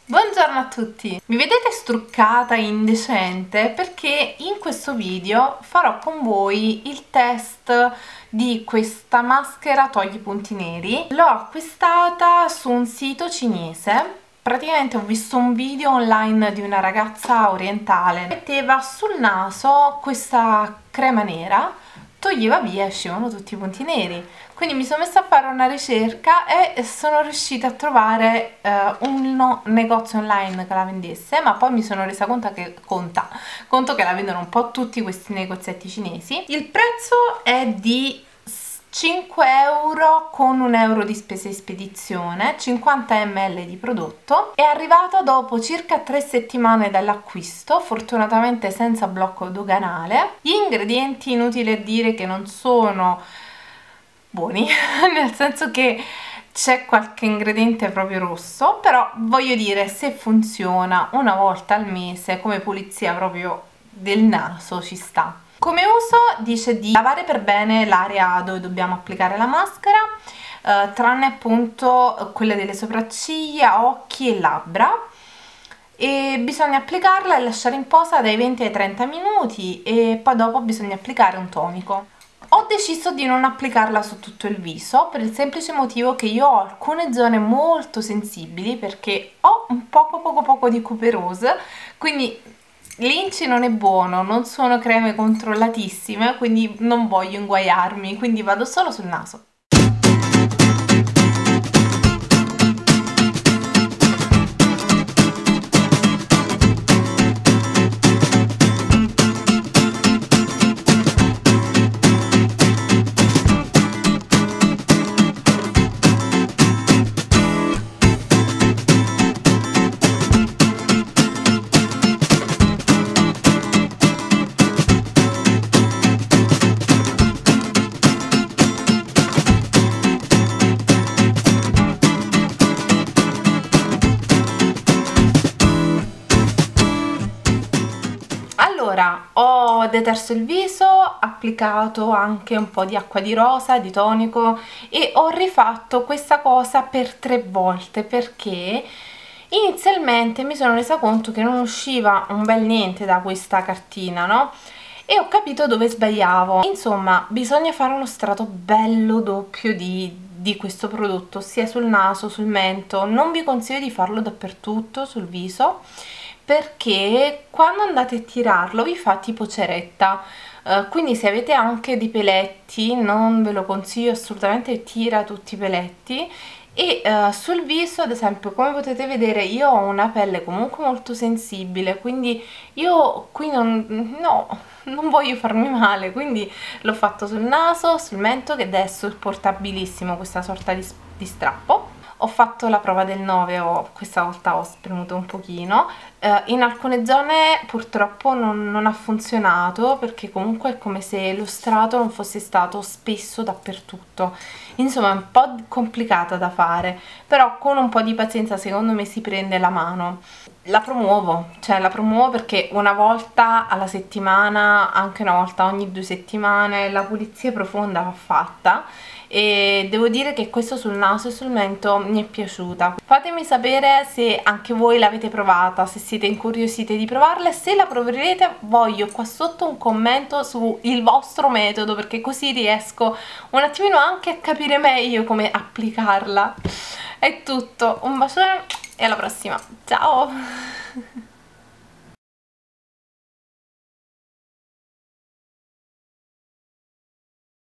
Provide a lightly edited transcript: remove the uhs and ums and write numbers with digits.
Buongiorno a tutti! Mi vedete struccata indecente perché in questo video farò con voi il test di questa maschera togli punti neri. L'ho acquistata su un sito cinese. Praticamente ho visto un video online di una ragazza orientale. Metteva sul naso questa crema nera, toglieva via e uscivano tutti i punti neri. Quindi mi sono messa a fare una ricerca e sono riuscita a trovare un negozio online che la vendesse, ma poi mi sono resa conto che la vendono un po' tutti questi negozietti cinesi. Il prezzo è di 5 euro con 1 euro di spese di spedizione, 50 ml di prodotto. È arrivata dopo circa 3 settimane dall'acquisto, fortunatamente senza blocco doganale. Gli ingredienti, inutile a dire che non sono buoni, nel senso che c'è qualche ingrediente proprio rosso, però voglio dire, se funziona una volta al mese come pulizia proprio del naso ci sta. Come uso dice di lavare per bene l'area dove dobbiamo applicare la maschera, tranne appunto quelle delle sopracciglia, occhi e labbra, e bisogna applicarla e lasciare in posa dai 20 ai 30 minuti e poi dopo bisogna applicare un tonico. Ho deciso di non applicarla su tutto il viso per il semplice motivo che io ho alcune zone molto sensibili, perché ho un poco di cuperose, quindi l'inci non è buono, non sono creme controllatissime, quindi non voglio inguaiarmi, quindi vado solo sul naso. Allora, ho deterso il viso, applicato anche un po' di acqua di rosa, di tonico, e ho rifatto questa cosa per 3 volte perché inizialmente mi sono resa conto che non usciva un bel niente da questa cartina, no? E ho capito dove sbagliavo. Insomma, bisogna fare uno strato bello doppio di questo prodotto, sia sul naso, sul mento. Non vi consiglio di farlo dappertutto sul viso, perché quando andate a tirarlo vi fa tipo ceretta, quindi se avete anche dei peletti non ve lo consiglio assolutamente, tira tutti i peletti. E sul viso, ad esempio, come potete vedere, io ho una pelle comunque molto sensibile, quindi io qui non voglio farmi male, quindi l'ho fatto sul naso, sul mento, che adesso è portabilissimo questa sorta di strappo. Ho fatto la prova del 9, questa volta ho spremuto un pochino, in alcune zone purtroppo non ha funzionato, perché comunque è come se lo strato non fosse stato spesso dappertutto. Insomma è un po' complicata da fare, però con un po' di pazienza secondo me si prende la mano. La promuovo perché una volta alla settimana, anche una volta ogni 2 settimane, la pulizia profonda va fatta, e devo dire che questo sul naso e sul mento mi è piaciuta. Fatemi sapere se anche voi l'avete provata, se siete incuriosite di provarla, e se la proverete voglio qua sotto un commento sul vostro metodo, perché così riesco un attimino anche a capire meglio come applicarla. È tutto, un bacione e alla prossima, ciao!